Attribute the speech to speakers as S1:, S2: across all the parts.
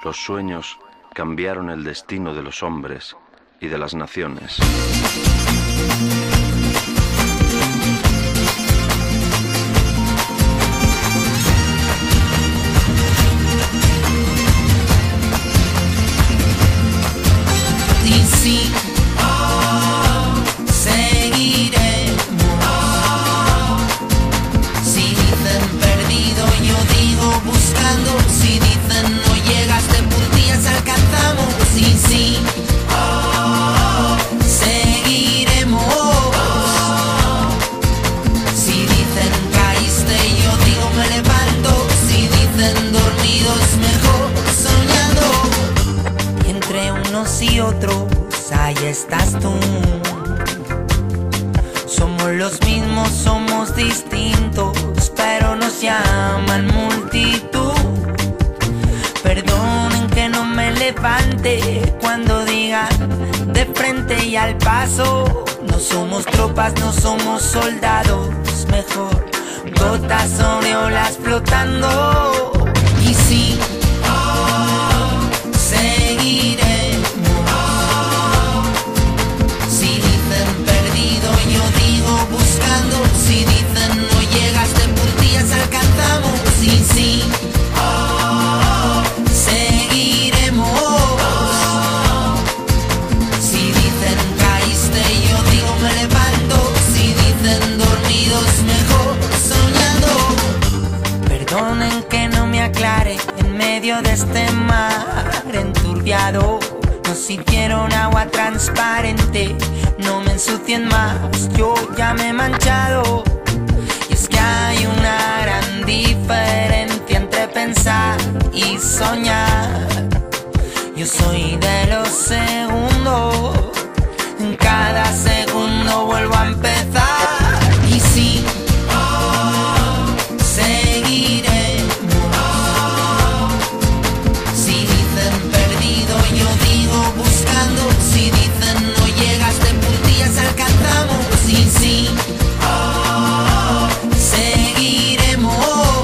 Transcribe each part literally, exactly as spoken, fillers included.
S1: Los sueños cambiaron el destino de los hombres y de las naciones.
S2: Y sí, oh, seguiremos. Si dicen perdido, yo digo buscando. Si dicen no llegas de puntillas, alcanzamos. Y sí, oh, seguiremos. Si dicen caíste, yo digo me levanto. Si dicen dormido es mejor soñando. Y entre unos y otros ahí estás tú. Somos los mismos, somos distintos, pero nos llaman multitud. Perdonen que no me levante cuando digan de frente y al paso. No somos tropas, no somos soldados, mejor gotas sobre olas flotando. Y sí, oh, seguiré. Si dicen no llegas de puntillas, alcanzamos. Sí, sí, oh, seguiremos. Si dicen caíste, yo digo me levanto. Si dicen dormidos, mejor soñando. Perdonen que no me aclare en medio de este mar enturbiado. No sintieron agua transparente, no me ensucien más, yo ya me he manchado. Y es que hay una gran diferencia entre pensar y soñar. Yo soy de los segundos, en cada segundo vuelvo a empezar. Y sí, oh, seguiré. Buscando, si dicen no llegas de puntillas, alcanzamos. Sí, sí, oh, seguiremos.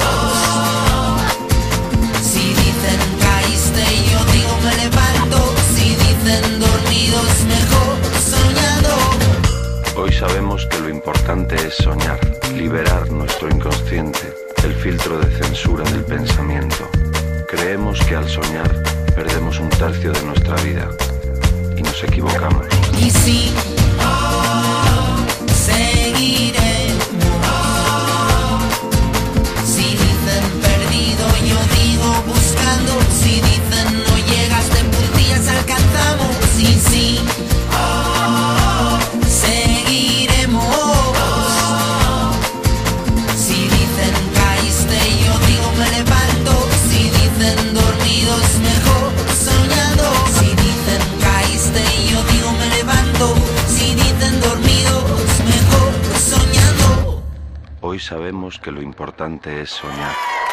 S2: Si dicen caíste, yo digo me levanto. Si dicen dormidos, mejor soñando.
S1: Hoy sabemos que lo importante es soñar, liberar nuestro inconsciente, el filtro de censura del pensamiento. Creemos que al soñar perdemos un tercio de nuestra vida y nos equivocamos.
S2: Y sí, oh, seguiremos. Si dicen perdido, yo digo buscando. Si dicen no llegas de puntillas, alcanzamos. Sí, sí, oh, seguiremos. Si dicen caíste, yo digo me levanto. Si dicen dormidos, mejor soñando. Si dicen caíste, yo digo me levanto. Si dicen dormidos, mejor soñando.
S1: Hoy sabemos que lo importante es soñar.